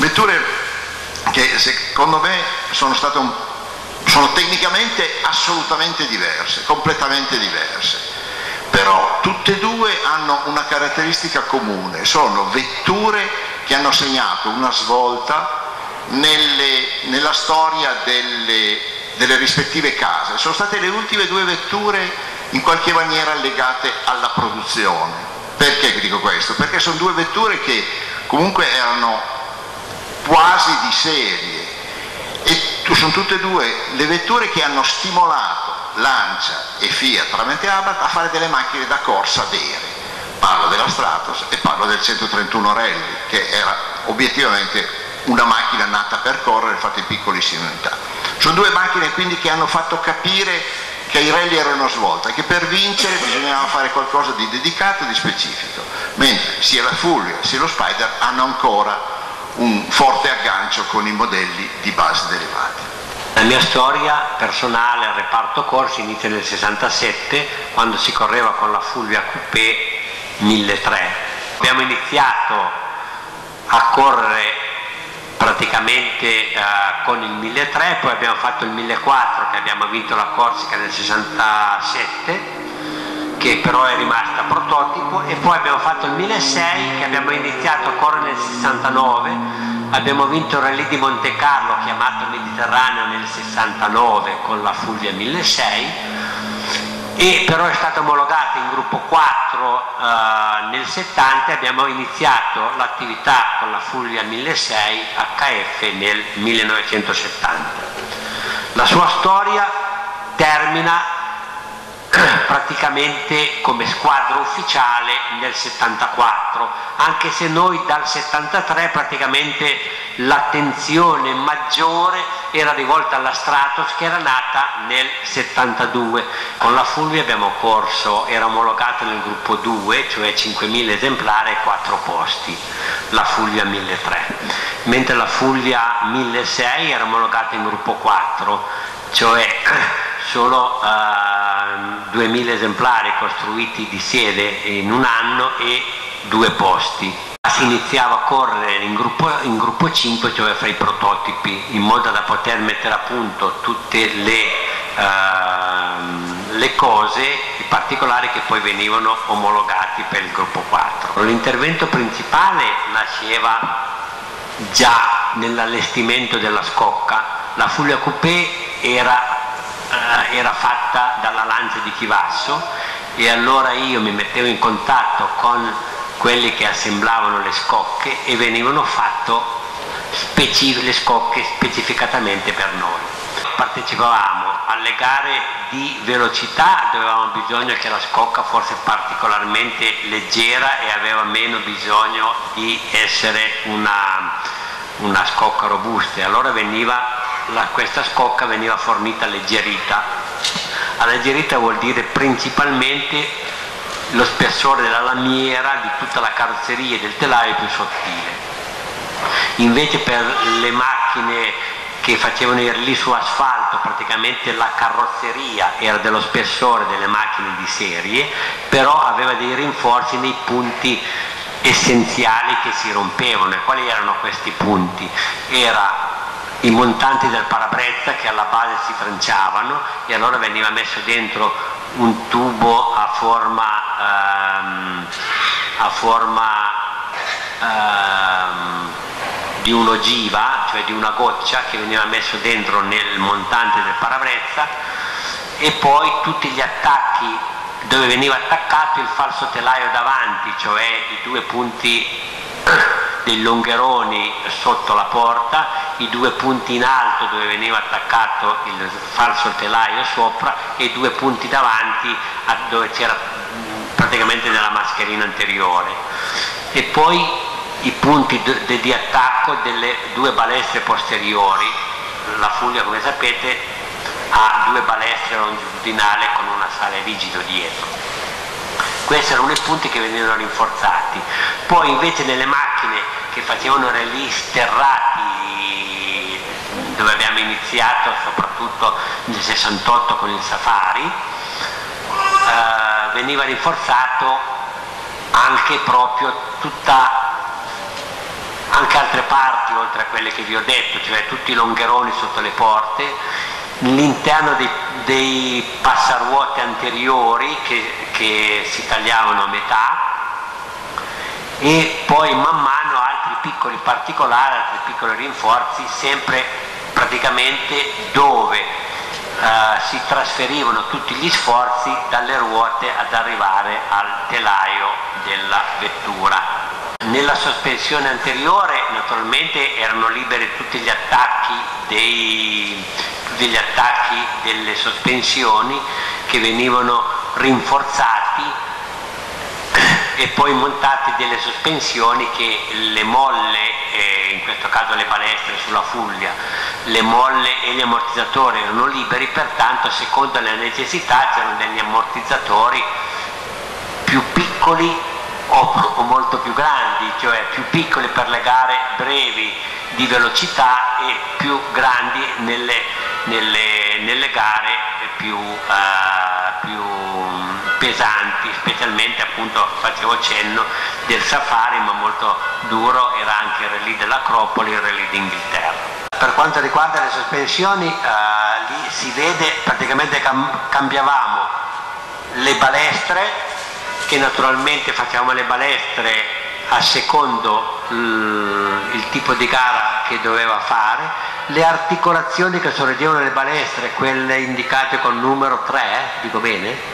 Vetture che secondo me sono tecnicamente assolutamente diverse, completamente diverse, però tutte e due hanno una caratteristica comune: sono vetture che hanno segnato una svolta nella storia delle rispettive case. Sono state le ultime due vetture in qualche maniera legate alla produzione. Perché dico questo? Perché sono due vetture che comunque erano quasi di serie, e sono tutte e due le vetture che hanno stimolato Lancia e Fiat tramite Abarth a fare delle macchine da corsa vere. Parlo della Stratos e parlo del 131 Rally, che era obiettivamente una macchina nata per correre, fatta in piccolissime unità. Sono due macchine quindi che hanno fatto capire che i rally erano una svolta e che per vincere bisognava fare qualcosa di dedicato, di specifico, mentre sia la Fulvia sia lo Spider hanno ancora un forte aggancio con i modelli di base derivati. La mia storia personale al reparto corsi inizia nel 67, quando si correva con la Fulvia Coupé 1300. Abbiamo iniziato a correre praticamente con il 1300, poi abbiamo fatto il 1400 che abbiamo vinto la Corsica nel 67, che però è rimasta prototipo, e poi abbiamo fatto il 1600 che abbiamo iniziato a correre nel 69, abbiamo vinto il Rally di Monte Carlo chiamato Mediterraneo nel 69 con la Fulvia 1600, e però è stata omologata in gruppo 4 nel 70, e abbiamo iniziato l'attività con la Fulvia 1600 HF nel 1970. La sua storia termina praticamente come squadra ufficiale nel 74, anche se noi dal 73 praticamente l'attenzione maggiore era rivolta alla Stratos, che era nata nel 72. Con la Fulvia abbiamo corso, era omologata nel gruppo 2, cioè 5.000 esemplari e 4 posti, la Fulvia 1300, mentre la Fulvia 1600 era omologata in gruppo 4, cioè solo 2.000 esemplari costruiti di sede in un anno e 2 posti. Si iniziava a correre in gruppo 5, cioè fra i prototipi, in modo da poter mettere a punto tutte le cose, i particolari che poi venivano omologati per il gruppo 4. L'intervento principale nasceva già nell'allestimento della scocca. La Fulvia Coupé era fatta dalla Lancia di Chivasso, e allora io mi mettevo in contatto con quelli che assemblavano le scocche e venivano fatte le scocche specificatamente per noi. Partecipavamo alle gare di velocità, dove avevamo bisogno che la scocca fosse particolarmente leggera e aveva meno bisogno di essere una scocca robusta, e allora questa scocca veniva fornita alleggerita. Alleggerita vuol dire principalmente lo spessore della lamiera, di tutta la carrozzeria e del telaio più sottile. Invece per le macchine che facevano i rally su asfalto, praticamente la carrozzeria era dello spessore delle macchine di serie, però aveva dei rinforzi nei punti essenziali che si rompevano. E quali erano questi punti? Era i montanti del parabrezza, che alla base si tranciavano, e allora veniva messo dentro un tubo a forma di un'ogiva, cioè di una goccia, che veniva messo dentro nel montante del parabrezza, e poi tutti gli attacchi dove veniva attaccato il falso telaio davanti, cioè i 2 punti dei longheroni sotto la porta, i 2 punti in alto dove veniva attaccato il falso telaio sopra, e i 2 punti davanti dove c'era praticamente nella mascherina anteriore, e poi i punti di attacco delle 2 balestre posteriori. La Fulvia, come sapete, ha 2 balestre longitudinali con un assale rigido dietro. Questi erano i punti che venivano rinforzati. Poi invece nelle macchine che facevano rally sterrati, dove abbiamo iniziato soprattutto nel 68 con il Safari, veniva rinforzato anche proprio tutta anche altre parti oltre a quelle che vi ho detto, cioè tutti i longheroni sotto le porte, l'interno dei passaruote anteriori che si tagliavano a metà, e poi man mano altri piccoli particolari, altri piccoli rinforzi, sempre praticamente dove si trasferivano tutti gli sforzi dalle ruote ad arrivare al telaio della vettura. Nella sospensione anteriore naturalmente erano liberi tutti gli attacchi delle sospensioni, che venivano rinforzati e poi montate delle sospensioni che le molle, in questo caso le balestre sulla fuglia, le molle e gli ammortizzatori erano liberi, pertanto a seconda delle necessità c'erano degli ammortizzatori più piccoli o molto più grandi, cioè più piccoli per le gare brevi di velocità e più grandi nelle gare più pesanti, specialmente appunto facevo cenno del safari, ma molto duro era anche il rally dell'Acropoli e il rally d'Inghilterra. Per quanto riguarda le sospensioni, lì si vede praticamente cambiavamo le balestre, che naturalmente facciamo le balestre a secondo il tipo di gara che doveva fare, le articolazioni che sorreggevano le balestre, quelle indicate col numero 3, dico bene?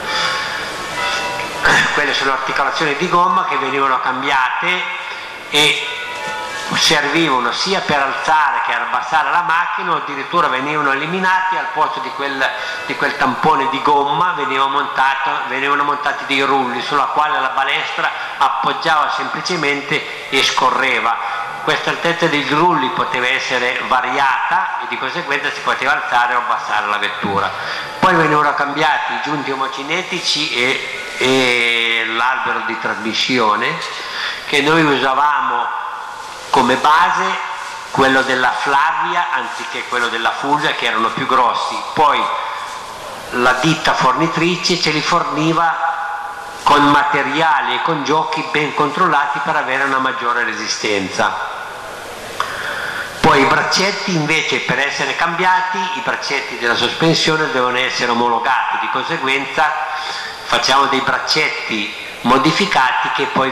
Quelle sono articolazioni di gomma che venivano cambiate e servivano sia per alzare che abbassare la macchina, o addirittura venivano eliminati. Al posto di quel tampone di gomma venivano montati dei rulli sulla quale la balestra appoggiava semplicemente e scorreva. Questa altezza dei rulli poteva essere variata e di conseguenza si poteva alzare o abbassare la vettura. Poi venivano cambiati i giunti omocinetici e l'albero di trasmissione, che noi usavamo come base quello della Flavia anziché quello della Fulvia, che erano più grossi. Poi la ditta fornitrice ce li forniva con materiali e con giochi ben controllati per avere una maggiore resistenza. Poi i braccetti invece, per essere cambiati, i braccetti della sospensione devono essere omologati, di conseguenza facciamo dei braccetti modificati che poi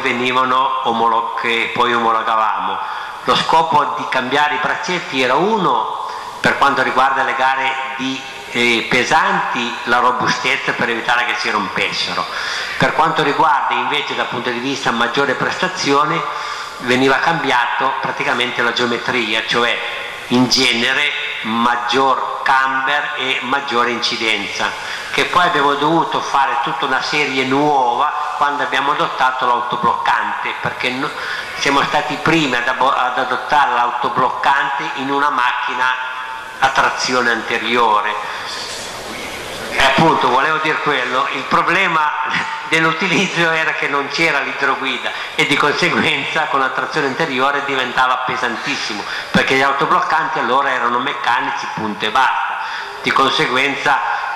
omologavamo. Lo scopo di cambiare i braccetti era uno, per quanto riguarda le gare pesanti, la robustezza per evitare che si rompessero. Per quanto riguarda invece dal punto di vista maggiore prestazione, veniva cambiato praticamente la geometria, cioè in genere maggior camber e maggiore incidenza, che poi abbiamo dovuto fare tutta una serie nuova quando abbiamo adottato l'autobloccante, perché siamo stati i primi ad adottare l'autobloccante in una macchina a trazione anteriore. E appunto volevo dire quello, il problema dell'utilizzo era che non c'era l'idroguida e di conseguenza con la trazione anteriore diventava pesantissimo, perché gli autobloccanti allora erano meccanici, punto e basta. Di conseguenza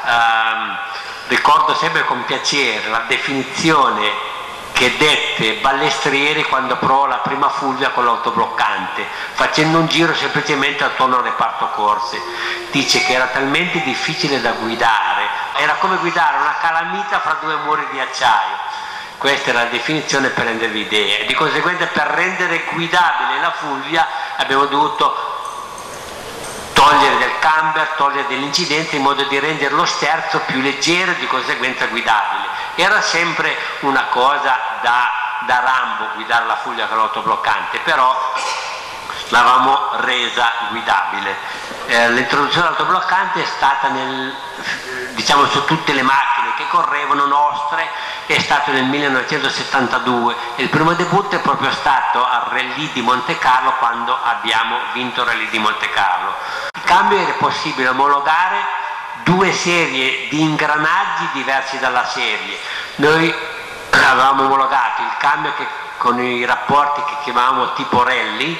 ricordo sempre con piacere la definizione che dette Ballestrieri quando provò la prima Fulvia con l'autobloccante, facendo un giro semplicemente attorno al reparto corse. Dice che era talmente difficile da guidare, era come guidare una calamita fra due muri di acciaio. Questa era la definizione per rendervi idea. E di conseguenza, per rendere guidabile la Fulvia abbiamo dovuto togliere del camber, togliere dell'incidenza, in modo di rendere lo sterzo più leggero e di conseguenza guidabile. Era sempre una cosa da Rambo guidare la Fulvia con l'autobloccante, però l'avevamo resa guidabile. L'introduzione dell'autobloccante è stata diciamo su tutte le macchine che correvano nostre, è stato nel 1972 e il primo debutto è proprio stato al Rally di Monte Carlo, quando abbiamo vinto il Rally di Monte Carlo. Il cambio era possibile omologare due serie di ingranaggi diversi dalla serie. Noi avevamo omologato il cambio con i rapporti che chiamavamo tipo rally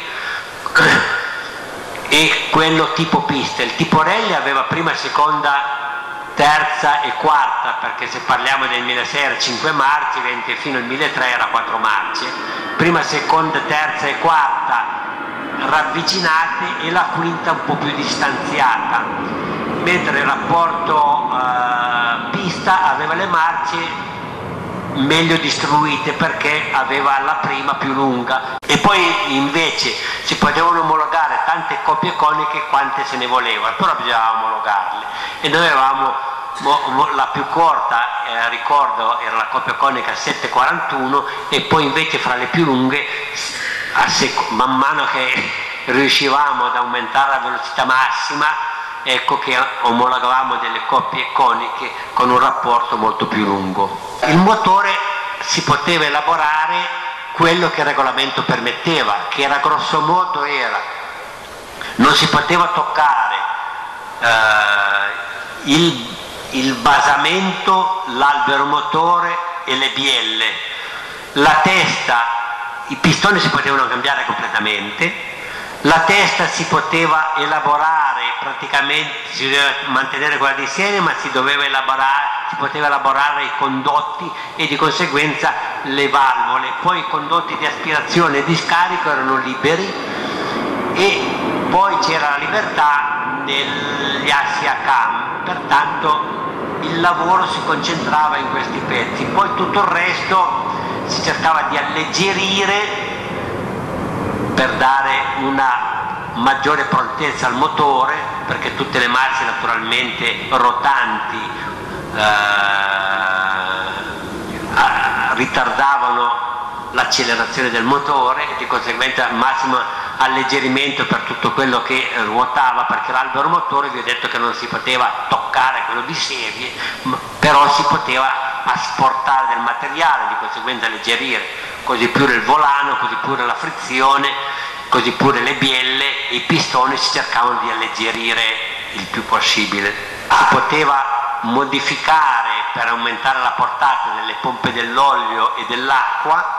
e quello tipo pista. Il tipo rally aveva prima e seconda terza e quarta, perché se parliamo del 1006 era 5 marce, mentre fino al 1003 era 4 marce, prima, seconda, terza e quarta ravvicinate e la quinta un po' più distanziata, mentre il rapporto pista aveva le marce meglio distribuite perché aveva la prima più lunga, e poi invece si potevano omologare tante coppie coniche quante se ne voleva, però bisognava omologarle, e noi avevamo la più corta, ricordo, era la coppia conica 741, e poi invece fra le più lunghe, man mano che riuscivamo ad aumentare la velocità massima, ecco che omologavamo delle coppie coniche con un rapporto molto più lungo. Il motore si poteva elaborare quello che il regolamento permetteva, che era grosso modo non si poteva toccare il basamento, l'albero motore e le bielle. La testa, i pistoni si potevano cambiare completamente. La testa si poteva elaborare, praticamente si doveva mantenere quella di serie, ma si poteva elaborare i condotti e di conseguenza le valvole. Poi i condotti di aspirazione e di scarico erano liberi, e poi c'era la libertà negli assi a cam, pertanto il lavoro si concentrava in questi pezzi. Poi tutto il resto si cercava di alleggerire per dare una maggiore prontezza al motore, perché tutte le marce naturalmente rotanti ritardavano l'accelerazione del motore, e di conseguenza massimo alleggerimento per tutto quello che ruotava, perché l'albero motore vi ho detto che non si poteva toccare quello di serie, però si poteva asportare del materiale, di conseguenza alleggerire, così pure il volano, così pure la frizione, così pure le bielle, i pistoni si cercavano di alleggerire il più possibile. Si poteva modificare per aumentare la portata delle pompe dell'olio e dell'acqua,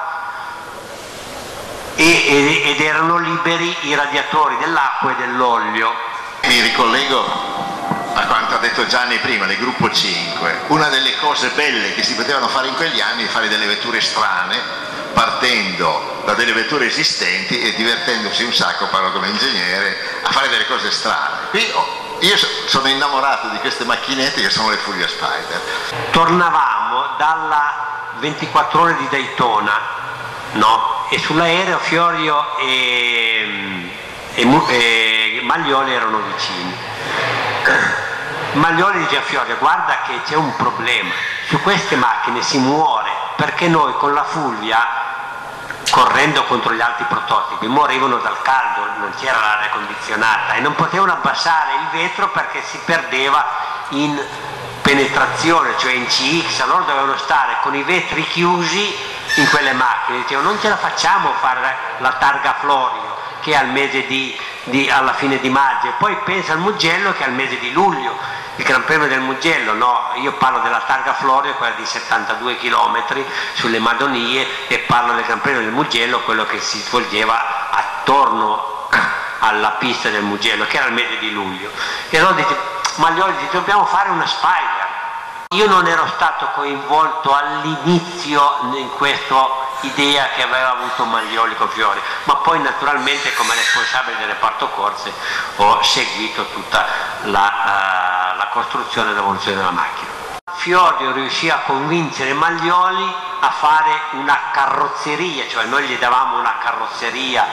ed erano liberi i radiatori dell'acqua e dell'olio. Mi ricollego a quanto ha detto Gianni prima del gruppo 5. Una delle cose belle che si potevano fare in quegli anni è fare delle vetture strane, partendo da delle vetture esistenti e divertendosi un sacco, parlo come ingegnere, a fare delle cose strane. Qui io sono innamorato di queste macchinette che sono le Fulvia Spider. Tornavamo dalla 24 ore di Daytona, no? E sull'aereo Fiorio e Maglioli erano vicini. Maglioli dice a Fiorio: guarda che c'è un problema, su queste macchine si muore, perché noi con la Fulvia, correndo contro gli altri prototipi, morivano dal caldo, non c'era l'aria condizionata e non potevano abbassare il vetro perché si perdeva in penetrazione, cioè in CX. Allora dovevano stare con i vetri chiusi in quelle macchine. Dicevano: non ce la facciamo fare la targa Florio che è al mese alla fine di maggio, e poi pensa al Mugello che è al mese di luglio, il Gran Premio del Mugello. No, io parlo della targa Florio, quella di 72 km sulle Madonie, e parlo del Gran Premio del Mugello, quello che si svolgeva attorno alla pista del Mugello, che era il mese di luglio. E allora Maglioli dice: dobbiamo fare una Spider. Io non ero stato coinvolto all'inizio in questa idea che aveva avuto Maglioli con Fiori, ma poi naturalmente come responsabile del reparto corse ho seguito tutta la costruzione e l'evoluzione della macchina. Fiorio riuscì a convincere Maglioli a fare una carrozzeria, cioè noi gli davamo una carrozzeria,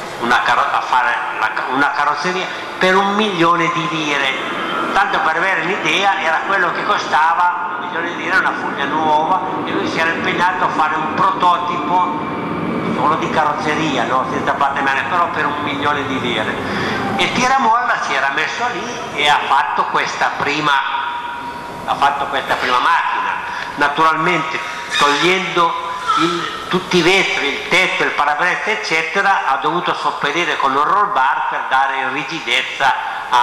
una carrozzeria per 1 milione di lire. Tanto per avere l'idea, era quello che costava 1 milione di lire una Fulvia nuova, e lui si era impegnato a fare un prototipo solo di carrozzeria, no? Senza parte male, però per 1 milione di lire. E Tiramolla si era messo lì e ha fatto questa prima macchina, naturalmente togliendo tutti i vetri, il tetto, il parabrezza eccetera. Ha dovuto sopperire con un roll bar per dare rigidezza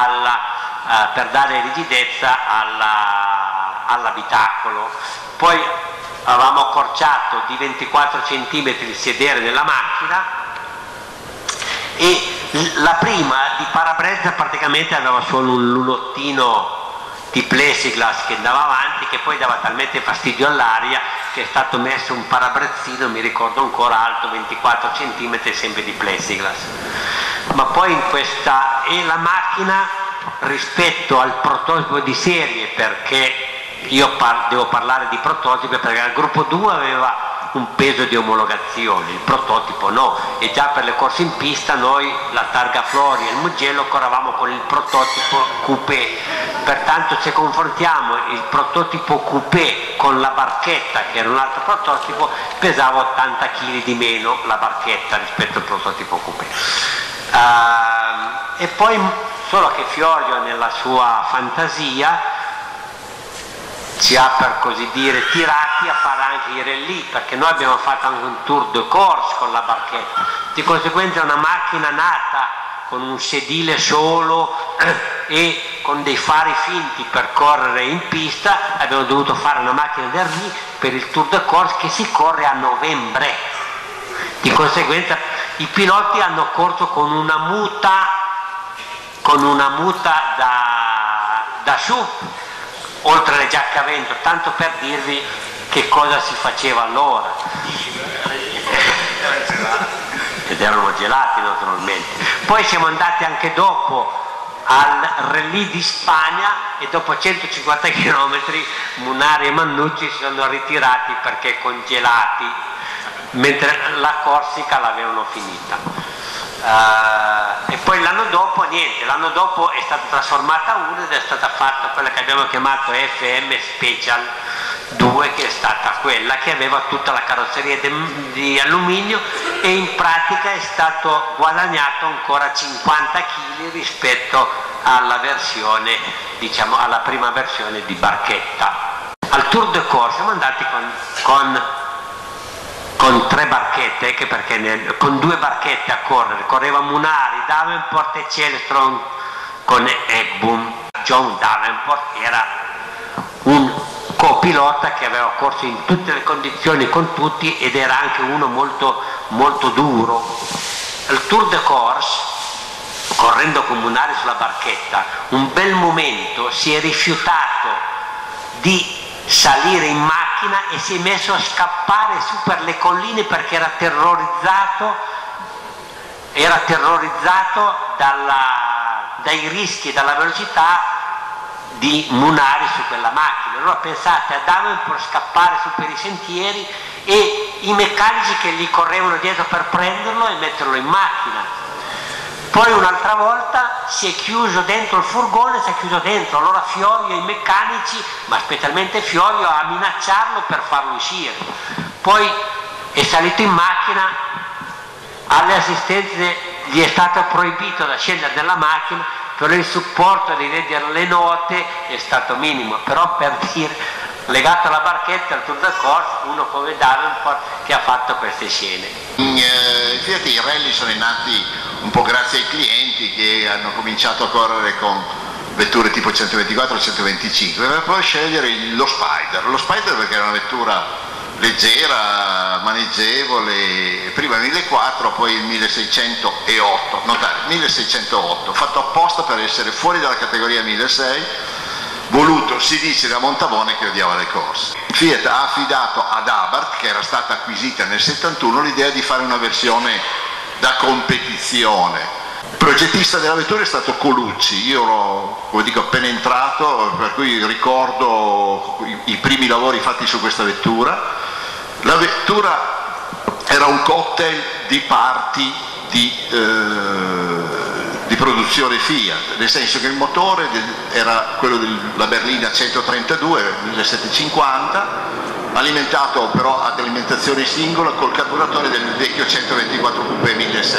all'abitacolo. Poi avevamo accorciato di 24 cm il sedere della macchina, e la prima di parabrezza praticamente aveva solo un lunettino di plexiglass che andava avanti, che poi dava talmente fastidio all'aria che è stato messo un parabrazzino, mi ricordo ancora, alto 24 cm, sempre di plexiglass. Ma poi e la macchina rispetto al prototipo di serie, perché io devo parlare di prototipo, perché il gruppo 2 aveva un peso di omologazione, il prototipo no, e già per le corse in pista noi, la targa Flori e il Mugello, corravamo con il prototipo coupé. Pertanto se confrontiamo il prototipo coupé con la barchetta, che era un altro prototipo, pesava 80 kg di meno la barchetta rispetto al prototipo coupé. E poi solo che Fiorio nella sua fantasia ci ha, per così dire, tirati a fare anche i rally, perché noi abbiamo fatto anche un tour de corse con la barchetta. Di conseguenza è una macchina nata con un sedile solo e con dei fari finti per correre in pista. Abbiamo dovuto fare una macchina del rally per il tour de corse che si corre a novembre. Di conseguenza i piloti hanno corso con una muta da SUV, oltre alle giacche a vento, tanto per dirvi che cosa si faceva allora. Ed erano gelati naturalmente. Poi siamo andati anche dopo al Rally di Spagna e dopo 150 km Munari e Mannucci si sono ritirati perché congelati, mentre la Corsica l'avevano finita. E poi l'anno dopo niente, l'anno dopo è stata trasformata una ed è stata fatta quella che abbiamo chiamato FM Special 2, che è stata quella che aveva tutta la carrozzeria di alluminio, e in pratica è stato guadagnato ancora 50 kg rispetto alla versione, diciamo, alla prima versione di barchetta. Al Tour de Corse siamo andati con 3 barchette, con 2 barchette a correre, correva Munari, Davenport e Celestron con Egbum. John Davenport era un copilota che aveva corso in tutte le condizioni con tutti ed era anche uno molto, molto duro. Il Tour de Corse, correndo con Munari sulla barchetta, un bel momento si è rifiutato di salire in macchina e si è messo a scappare su per le colline perché era terrorizzato dai rischi e dalla velocità di Munari su quella macchina. Allora pensate a Davenport scappare su per i sentieri e i meccanici che gli correvano dietro per prenderlo e metterlo in macchina. Poi un'altra volta si è chiuso dentro il furgone, si è chiuso dentro, allora Fiorio e i meccanici, ma specialmente Fiorio, a minacciarlo per farlo uscire. Poi è salito in macchina, alle assistenze gli è stato proibito da scendere dalla macchina, però il supporto di leggere le note è stato minimo, però per dire, legato alla barchetta al Tour de Corse, uno come Davenport che ha fatto queste scene. Infatti i rally sono nati un po' grazie ai clienti che hanno cominciato a correre con vetture tipo 124-125 per poi scegliere lo Spider perché era una vettura leggera, maneggevole, prima il 1400, poi il 1608, notare, 1608, fatto apposta per essere fuori dalla categoria 1600, voluto, si dice, da Montavone che odiava le corse. Fiat ha affidato ad Abarth, che era stata acquisita nel 71, l'idea di fare una versione da competizione. Il progettista della vettura è stato Colucci, io ero, come dico, appena entrato, per cui ricordo i primi lavori fatti su questa vettura. La vettura era un cocktail di parti di produzione Fiat, nel senso che il motore era quello della berlina 132 1750, alimentato però ad alimentazione singola col carburatore del vecchio 124 Coupé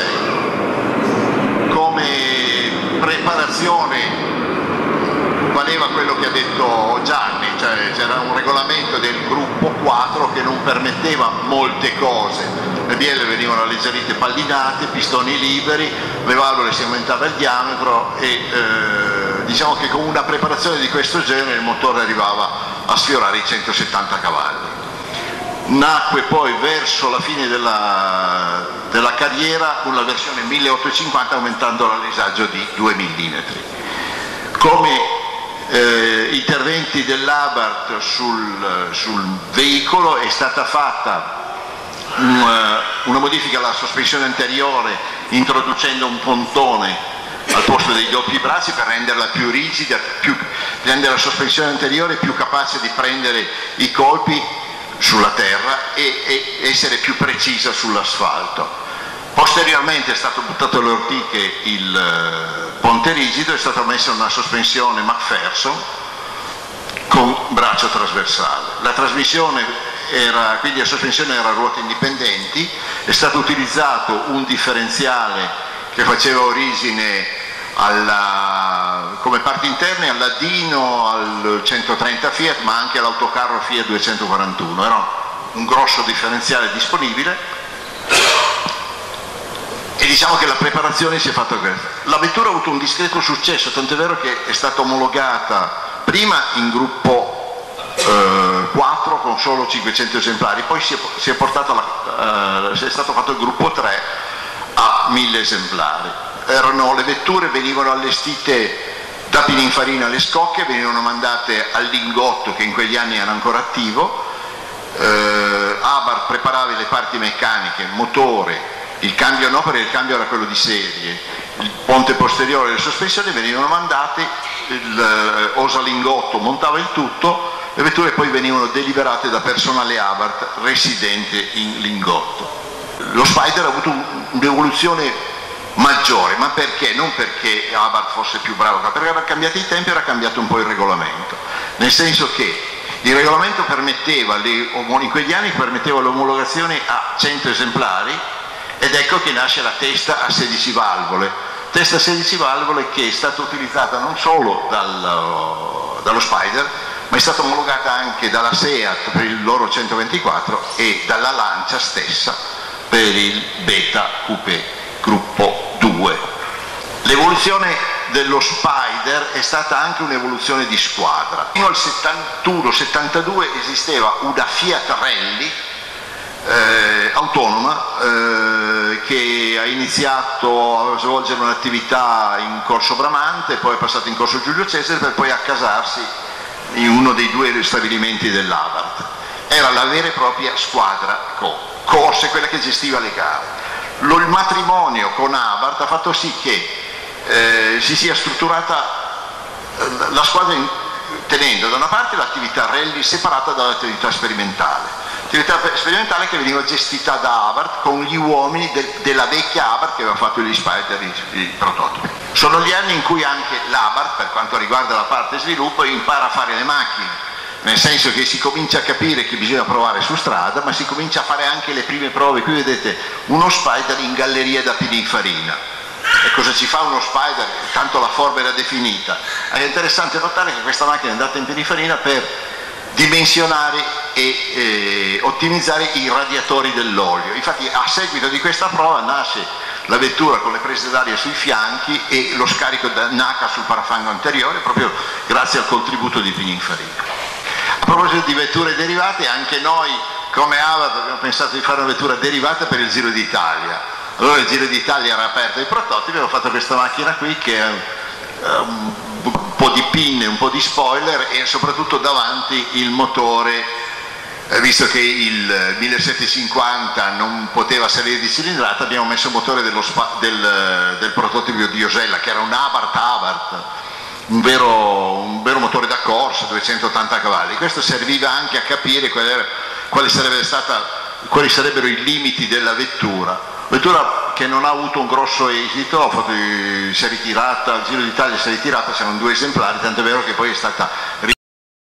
1600. Come preparazione valeva quello che ha detto Gianni, cioè c'era un regolamento del gruppo 4 che non permetteva molte cose, le bielle venivano alleggerite, pallinate, pistoni liberi, le valvole si aumentava il diametro e diciamo che con una preparazione di questo genere il motore arrivava a sfiorare i 170 cavalli. Nacque poi verso la fine della carriera con la versione 1850 aumentando l'alisaggio di 2 mm. Come interventi dell'Abarth sul veicolo. È stata fatta una modifica alla sospensione anteriore introducendo un pontone al posto dei doppi bracci per renderla più rigida, rendere la sospensione anteriore più capace di prendere i colpi sulla terra e essere più precisa sull'asfalto. Posteriormente è stato buttato alle ortiche il ponte rigido, è stata messa una sospensione McPherson con braccio trasversale. La trasmissione quindi la sospensione era a ruote indipendenti, è stato utilizzato un differenziale che faceva origine come parti interne al Ladino, al 130 Fiat, ma anche all'autocarro Fiat 241. Era un grosso differenziale disponibile e diciamo che la preparazione si è fatta questa. La vettura ha avuto un discreto successo, tant'è vero che è stata omologata prima in gruppo 4 con solo 500 esemplari, poi è stato fatto il gruppo 3 a 1000 esemplari. Le vetture venivano allestite da Pininfarina alle Scocche, venivano mandate al Lingotto che in quegli anni era ancora attivo. Abarth preparava le parti meccaniche, motore, il cambio no, perché il cambio era quello di serie, il ponte posteriore e le sospensioni venivano mandate, Osa Lingotto montava il tutto, le vetture poi venivano deliberate da personale Abarth residente in Lingotto. Lo Spider ha avuto un'evoluzione maggiore, ma perché? Non perché Abarth fosse più bravo, ma perché era cambiato i tempi, era cambiato un po' il regolamento, nel senso che il regolamento permetteva, in quegli anni permetteva l'omologazione a 100 esemplari ed ecco che nasce la testa a 16 valvole, testa a 16 valvole che è stata utilizzata non solo dallo Spider, ma è stata omologata anche dalla Seat per il loro 124 e dalla Lancia stessa per il Beta Coupé gruppo 2. L'evoluzione dello Spider è stata anche un'evoluzione di squadra. Fino al 71-72 esisteva una Fiat Rally autonoma che ha iniziato a svolgere un'attività in Corso Bramante, poi è passato in Corso Giulio Cesare per poi accasarsi in uno dei due stabilimenti dell'Abarth. Era la vera e propria squadra corse, quella che gestiva le gare. Il matrimonio con Abarth ha fatto sì che si sia strutturata la squadra tenendo da una parte l'attività rally separata dall'attività sperimentale che veniva gestita da Abarth con gli uomini della vecchia Abarth che aveva fatto gli Spider, i prototipi. Sono gli anni in cui anche l'Abarth, per quanto riguarda la parte sviluppo, impara a fare le macchine, nel senso che si comincia a capire che bisogna provare su strada, ma si comincia a fare anche le prime prove. Qui vedete uno Spider in galleria da Pininfarina. E cosa ci fa uno Spider? Tanto la forma era definita. È interessante notare che questa macchina è andata in Pininfarina per dimensionare e ottimizzare i radiatori dell'olio. Infatti a seguito di questa prova nasce la vettura con le prese d'aria sui fianchi e lo scarico da NACA sul parafango anteriore, proprio grazie al contributo di Pininfarina. A proposito di vetture derivate, anche noi come Abarth abbiamo pensato di fare una vettura derivata per il Giro d'Italia. Allora il Giro d'Italia era aperto ai prototipi, abbiamo fatto questa macchina qui che è un po' di pinne, un po' di spoiler e soprattutto davanti il motore, visto che il 1750 non poteva salire di cilindrata, abbiamo messo il motore del prototipo di Osella, che era un Abarth, un vero motore da corsa, 280 cavalli. Questo serviva anche a capire quali sarebbero i limiti della vettura che non ha avuto un grosso esito, si è ritirata, al Giro d'Italia si è ritirata, c'erano 2 esemplari, tanto è vero che poi è stata